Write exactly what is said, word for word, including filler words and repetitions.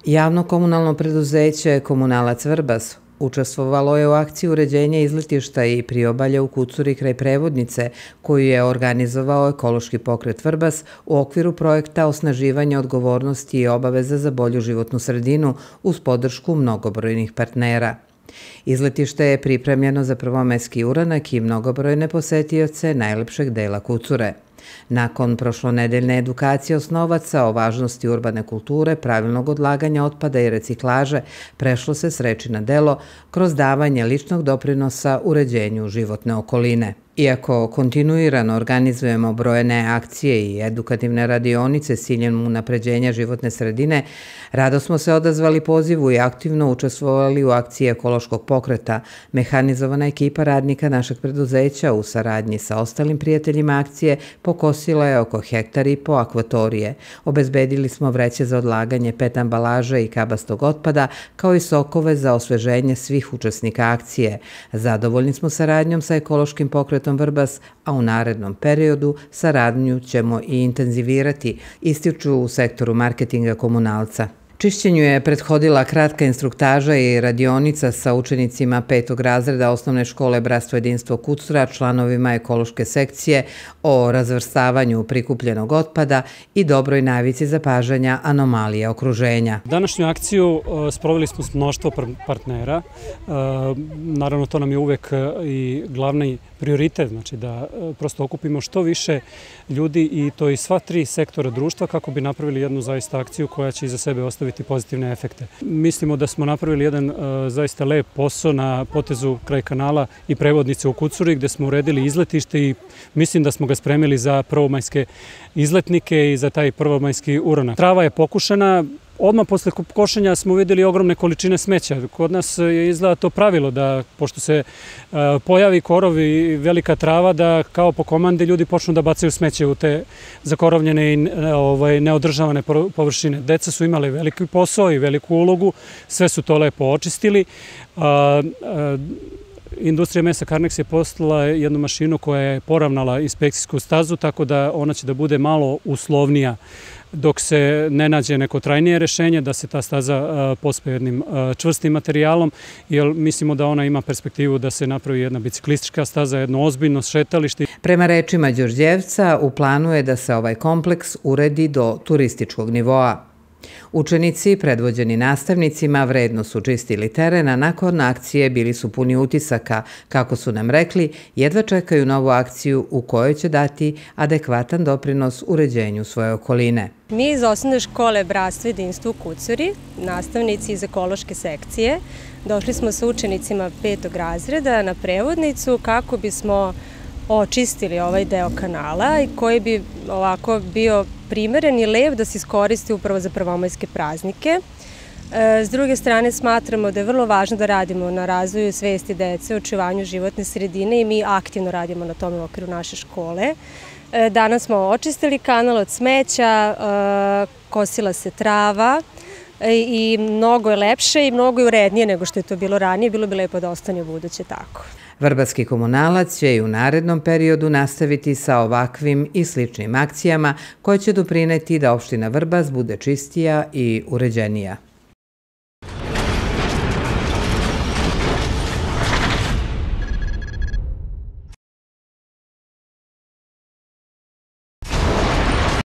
Javno komunalno preduzeće Komunalac Vrbas učestvovalo je u akciji uređenja izletišta i priobalja u Kucuri kraj Prevodnice, koju je organizovao ekološki pokret Vrbas u okviru projekta osnaživanja odgovornosti i obaveza za bolju životnu sredinu uz podršku mnogobrojnih partnera. Izletište je pripremljeno za prvomajski uranak i mnogobrojne posetioce najlepšeg dela Kucure. Nakon prošlonedeljne edukacije osnovaca o važnosti urbane kulture, pravilnog odlaganja otpada i reciklaže, prešlo se s reči na delo kroz davanje ličnog doprinosa uređenju životne okoline. Iako kontinuirano organizujemo brojne akcije i edukativne radionice s ciljem unapređenja životne sredine, rado smo se odazvali pozivu i aktivno učestvovali u akciji ekološkog pokreta. Mehanizovana ekipa radnika našeg preduzeća u saradnji sa ostalim prijateljima akcije pokosila je oko hektar i po akvatorije. Obezbedili smo vreće za odlaganje pet ambalaže i kabastog otpada, kao i sokove za osveženje svih učesnika akcije. Zadovoljni smo saradnjom sa ekološkim pokretom Vrbas, a u narednom periodu saradnju ćemo i intenzivirati, ističu u sektoru marketinga Komunalca. Čišćenju je prethodila kratka instruktaža i radionica sa učenicima petog razreda osnovne škole Bratstvo jedinstvo Kucura, članovima ekološke sekcije o razvrstavanju prikupljenog otpada i dobroj navici zapažanja anomalije okruženja. Današnju akciju sproveli smo s mnoštvo partnera. Naravno, to nam je uvek i glavni prioritet, znači da prosto okupimo što više ljudi i to i sva tri sektora društva kako bi napravili jednu zaista akciju koja će iza sebe ostaviti pozitivne efekte. Mislimo da smo napravili jedan zaista lep posao na potezu kraj kanala i Prevodnice u Kucuri gde smo uredili izletište i mislim da smo ga spremili za prvomajske izletnike i za taj prvomajski uranak. Trava je pokušana. Odmah posle košenja smo vidjeli ogromne količine smeća. Kod nas je izgleda to pravilo da, pošto se pojavi korov i velika trava, da kao po komandi ljudi počnu da bacaju smeće u te zakorovljene i neodržavane površine. Deca su imali veliki posao i veliku ulogu, sve su to lepo očistili. Industrija mesa Karnex je poslala jednu mašinu koja je poravnala inspekcijsku stazu, tako da ona će da bude malo uslovnija dok se ne nađe neko trajnije rešenje, da se ta staza pospe jednim čvrstim materijalom, jer mislimo da ona ima perspektivu da se napravi jedna biciklistička staza, jedno ozbiljno šetalište. Prema rečima Đorđevca, u planu je da se ovaj kompleks uredi do turističkog nivoa. Učenici, predvođeni nastavnicima, vredno su čistili teren, a nakon akcije bili su puni utisaka. Kako su nam rekli, jedva čekaju novu akciju u kojoj će dati adekvatan doprinos uređenju svoje okoline. Mi iz osnovne škole Bratstvo jedinstvo u Kucuri, nastavnici iz ekološke sekcije, došli smo sa učenicima petog razreda na Prevodnicu kako bismo očistili ovaj deo kanala i koji bi ovako bio primeren i lep da se iskoristi upravo za prvomajske praznike. S druge strane, smatramo da je vrlo važno da radimo na razvoju svesti dece, očuvanju životne sredine i mi aktivno radimo na tome u okviru naše škole. Danas smo očistili kanal od smeća, kosila se trava i mnogo je lepše i mnogo je urednije nego što je to bilo ranije. Bilo bi lepo da ostane u buduće tako. Vrbatski komunalac će i u narednom periodu nastaviti sa ovakvim i sličnim akcijama koje će doprineti da opština Vrbas bude čistija i uređenija.